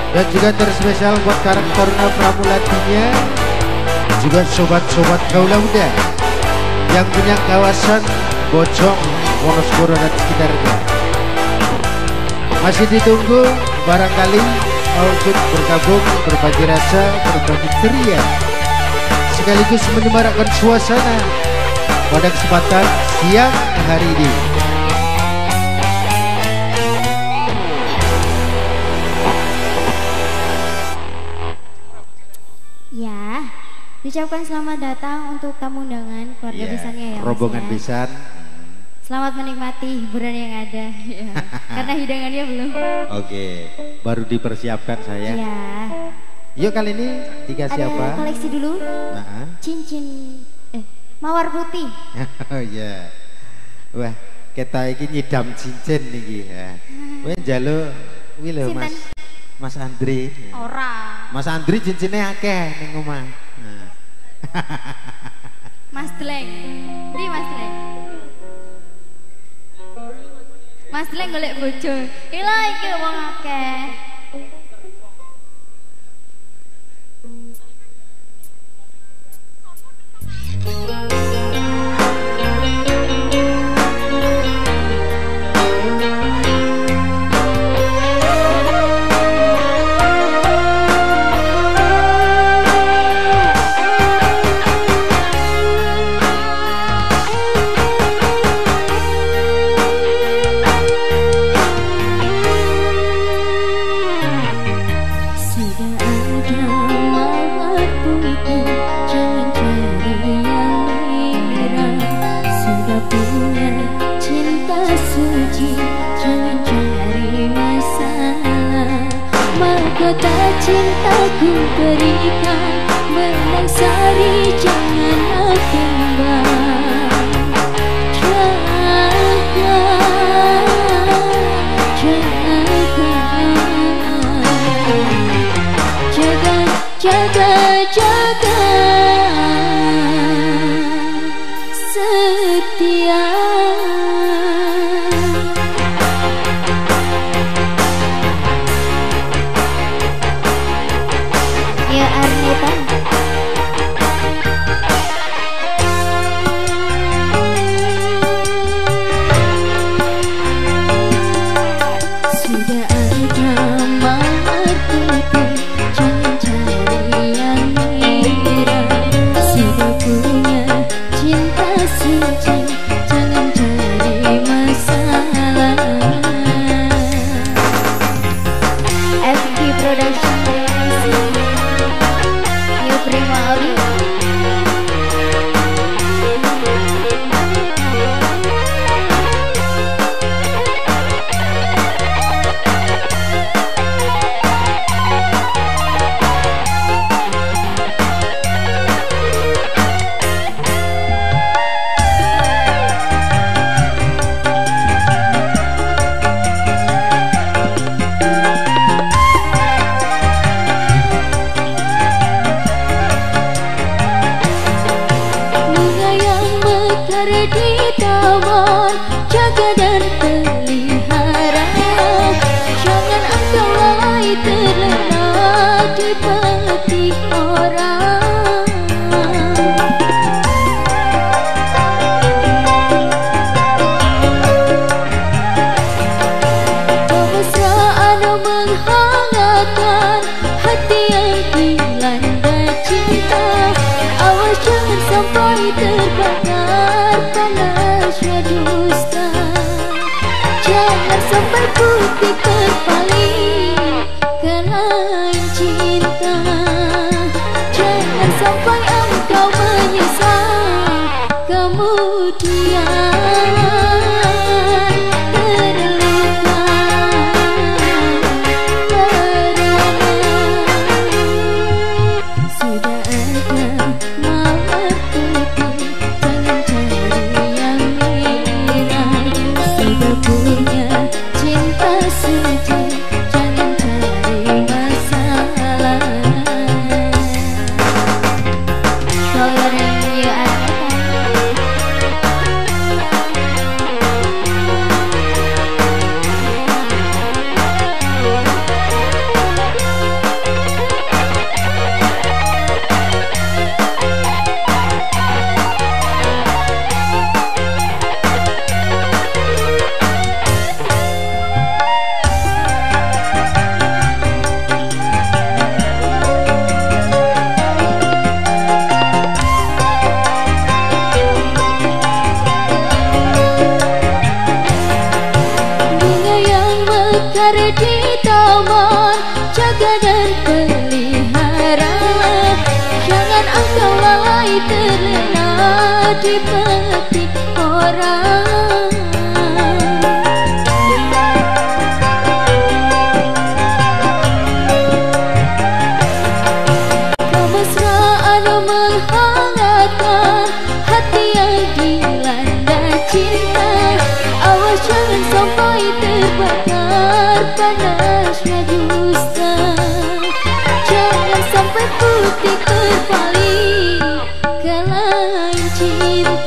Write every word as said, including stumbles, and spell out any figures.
Dan juga terspesial buat Karang Taruna Pramulatinya, juga sobat-sobat kaula muda yang punya kawasan Bojong, Wonosobo dan sekitarnya. Masih ditunggu, barangkali mau ikut bergabung, berbagi rasa, berbagi ceria, sekaligus menyemarakkan suasana pada kesempatan siang hari ini. Ya, ucapkan selamat datang untuk tamu undangan keluarga ya, besannya ya, rombongan Mas, ya. besan. Selamat menikmati hiburan yang ada ya. Karena hidangannya belum. Oke, baru dipersiapkan saya. Ya. Yuk kali ini dikasih ada apa? koleksi dulu. Nah. Cincin eh mawar putih. Oh iya. Wah, kita iki nyidam cincin niki ya. Kowe njaluk kuwi lho Mas. Mas Andri. Ora. Mas Andri cincinnya akeh ning omah. Nah. Mas Dleng. Ndi Mas Dleng? Mas Dleng golek bojo. Ila iki wong akeh. Cintaku berikan benang sari, jangan kembang. Jaga, jaga, jaga, jaga, jaga, setia. Cinta suci, jangan cari masalah. mekar di taman, jaga dan pelihara. Jangan engkau lalai terlena di petik orang. Kemesraan menghangatkan hati yang dilanda cinta. Awas jangan sampai terbakar panasnya dusta. Jangan sampai putih terpaling ke lain cinta.